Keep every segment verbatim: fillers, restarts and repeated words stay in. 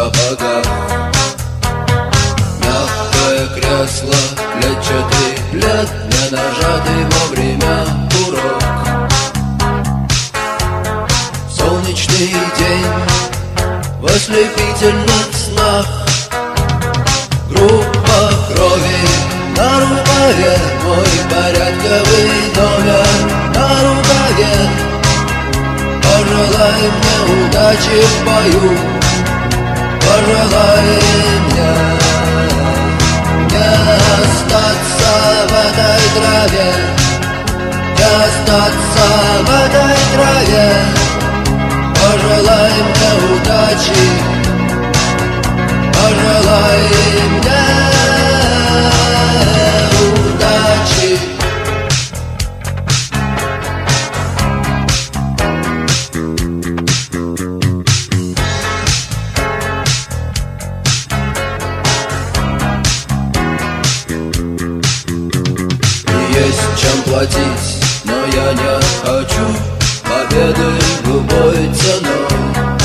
сапогах. Мягкое кресло, клетчатый плед, не нажатый вовремя курок. Солнечный день в ослепительных снах. Группа крови на рукаве, мой порядковый номер на рукаве. Пожелай мне удачи в бою, пожелай мне не остаться в этой траве, не остаться в этой траве. Пожелай мне удачи, пожелай мне удачи. Есть чем платить, но я не хочу победы любой ценой.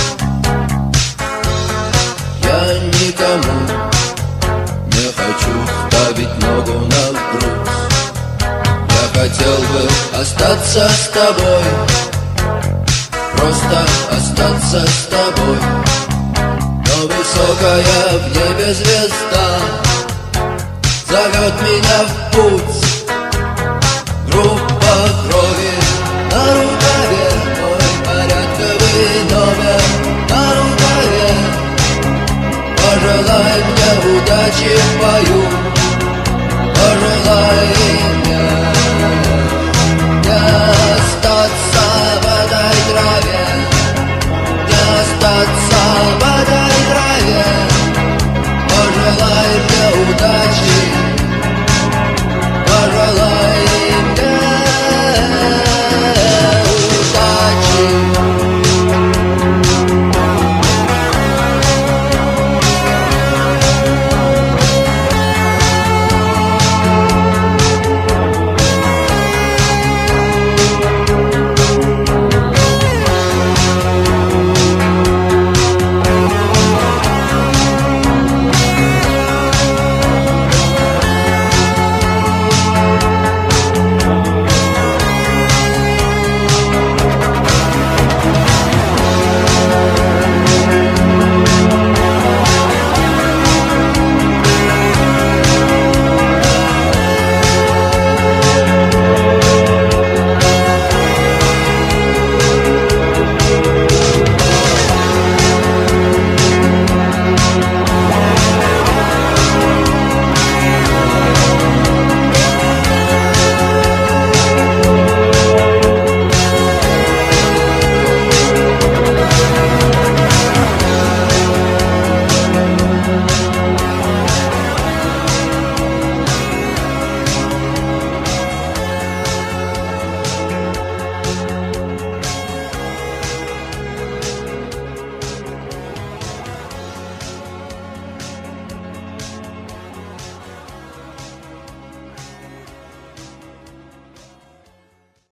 Я никому не хочу ставить ногу на грудь. Я хотел бы остаться с тобой, просто остаться с тобой. Но высокая в небе звезда зовет меня в путь. Группа крови на рукаве, мой порядковый номер на рукаве. Пожелай мне удачи в бою,